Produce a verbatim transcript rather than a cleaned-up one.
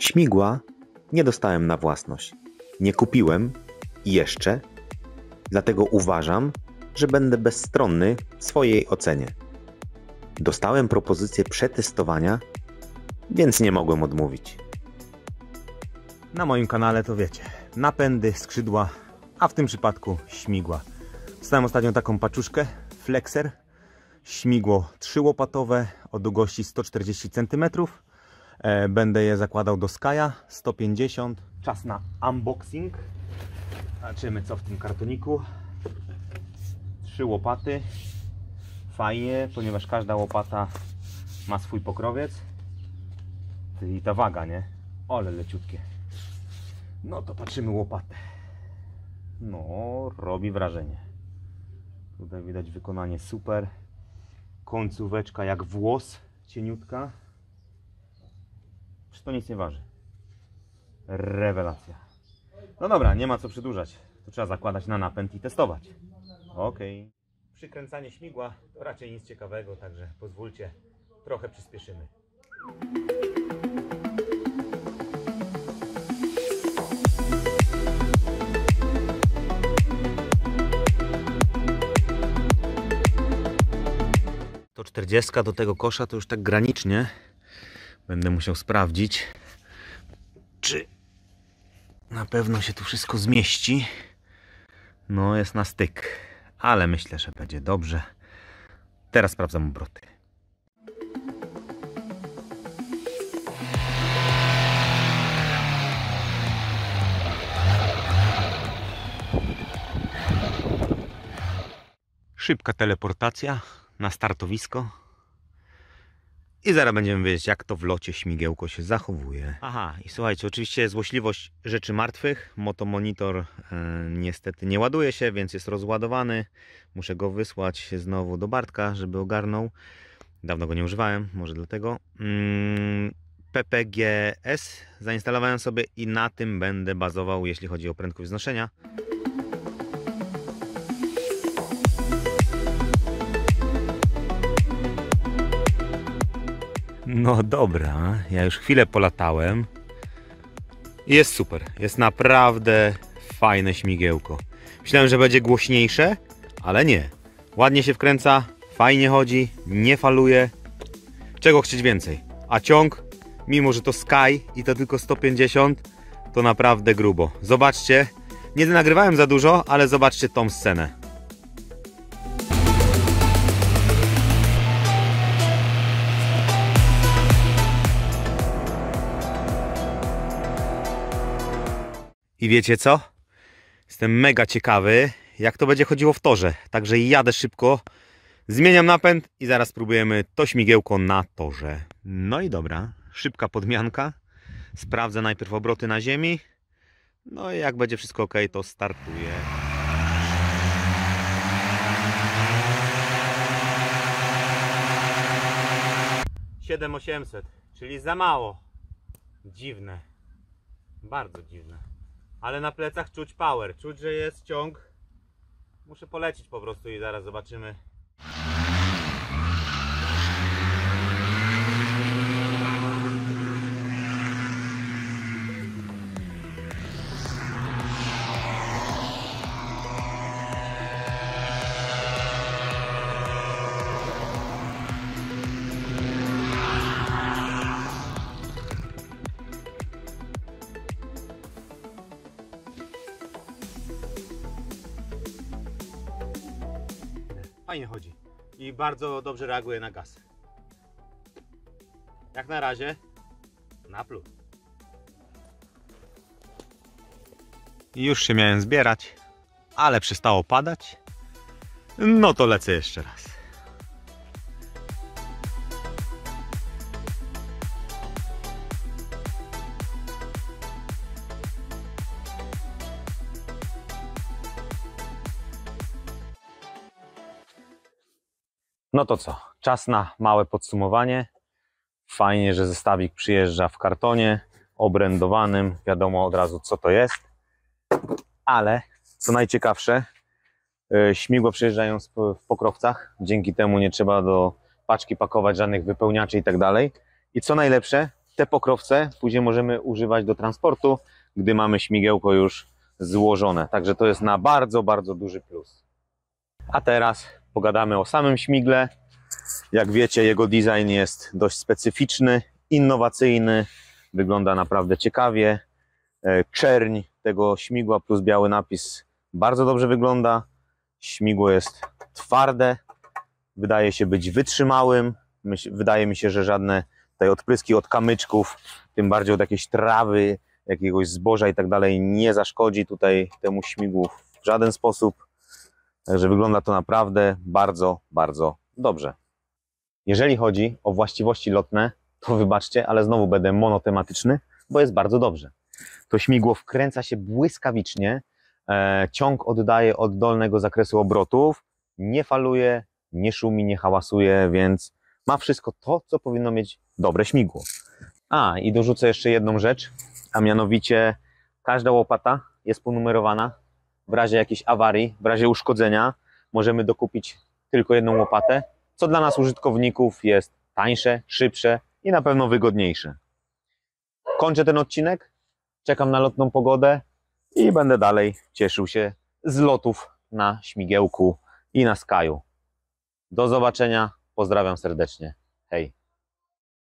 Śmigła nie dostałem na własność. Nie kupiłem jeszcze, dlatego uważam, że będę bezstronny w swojej ocenie. Dostałem propozycję przetestowania, więc nie mogłem odmówić. Na moim kanale to wiecie, napędy, skrzydła, a w tym przypadku śmigła. Dostałem ostatnio taką paczuszkę, Flexer, śmigło trzyłopatowe o długości sto czterdzieści centymetrów. Będę je zakładał do Skya sto pięćdziesiąt. Czas na unboxing. Zobaczymy, co w tym kartoniku. Trzy łopaty. Fajnie, ponieważ każda łopata ma swój pokrowiec. I ta waga, nie? Ale leciutkie. No to patrzymy łopatę. No, robi wrażenie. Tutaj widać wykonanie super. Końcóweczka jak włos, cieniutka. Czy to nic nie waży? Rewelacja. No dobra, nie ma co przedłużać. To trzeba zakładać na napęd i testować. Ok. Przykręcanie śmigła to raczej nic ciekawego, także pozwólcie, trochę przyspieszymy. To czterdziestka do tego kosza to już tak granicznie. Będę musiał sprawdzić, czy na pewno się tu wszystko zmieści. No, jest na styk, ale myślę, że będzie dobrze. Teraz sprawdzam obroty. Szybka teleportacja na startowisko. I zaraz będziemy wiedzieć, jak to w locie śmigiełko się zachowuje. Aha, i słuchajcie, oczywiście złośliwość rzeczy martwych. Motomonitor e, niestety nie ładuje się, więc jest rozładowany. Muszę go wysłać znowu do Bartka, żeby ogarnął. Dawno go nie używałem, może dlatego. Mm, P P G S zainstalowałem sobie i na tym będę bazował, jeśli chodzi o prędkość wznoszenia. No dobra, ja już chwilę polatałem. Jest super, jest naprawdę fajne śmigiełko. Myślałem, że będzie głośniejsze, ale nie. Ładnie się wkręca, fajnie chodzi, nie faluje. Czego chcieć więcej? A ciąg, mimo że to Sky i to tylko sto pięćdziesiąt, to naprawdę grubo. Zobaczcie, nie nagrywałem za dużo, ale zobaczcie tą scenę. I wiecie co? Jestem mega ciekawy, jak to będzie chodziło w torze. Także jadę szybko, zmieniam napęd i zaraz spróbujemy to śmigiełko na torze. No i dobra, szybka podmianka. Sprawdzę najpierw obroty na ziemi. No i jak będzie wszystko ok, to startuję. siedem tysięcy osiemset, czyli za mało. Dziwne. Bardzo dziwne. Ale na plecach czuć power, czuć, że jest ciąg. Muszę polecić po prostu i zaraz zobaczymy. Fajnie chodzi i bardzo dobrze reaguje na gaz. Jak na razie na plus. I już się miałem zbierać, ale przestało padać. No to lecę jeszcze raz. No to co? Czas na małe podsumowanie. Fajnie, że zestawik przyjeżdża w kartonie obrędowanym. Wiadomo od razu, co to jest. Ale co najciekawsze, śmigła przyjeżdżają w pokrowcach. Dzięki temu nie trzeba do paczki pakować żadnych wypełniaczy i tak dalej. I co najlepsze, te pokrowce później możemy używać do transportu, gdy mamy śmigiełko już złożone. Także to jest na bardzo, bardzo duży plus. A teraz pogadamy o samym śmigle. Jak wiecie, jego design jest dość specyficzny, innowacyjny, wygląda naprawdę ciekawie. Czerń tego śmigła plus biały napis bardzo dobrze wygląda. Śmigło jest twarde, wydaje się być wytrzymałym. Wydaje mi się, że żadne tutaj odpryski od kamyczków, tym bardziej od jakiejś trawy, jakiegoś zboża i tak dalej nie zaszkodzi tutaj temu śmigłu w żaden sposób. Także wygląda to naprawdę bardzo, bardzo dobrze. Jeżeli chodzi o właściwości lotne, to wybaczcie, ale znowu będę monotematyczny, bo jest bardzo dobrze. To śmigło wkręca się błyskawicznie, e, ciąg oddaje od dolnego zakresu obrotów, nie faluje, nie szumi, nie hałasuje, więc ma wszystko to, co powinno mieć dobre śmigło. A, i dorzucę jeszcze jedną rzecz, a mianowicie każda łopata jest ponumerowana. W razie jakiejś awarii, w razie uszkodzenia możemy dokupić tylko jedną łopatę, co dla nas użytkowników jest tańsze, szybsze i na pewno wygodniejsze. Kończę ten odcinek, czekam na lotną pogodę i będę dalej cieszył się z lotów na śmigiełku i na Skyu. Do zobaczenia, pozdrawiam serdecznie. Hej!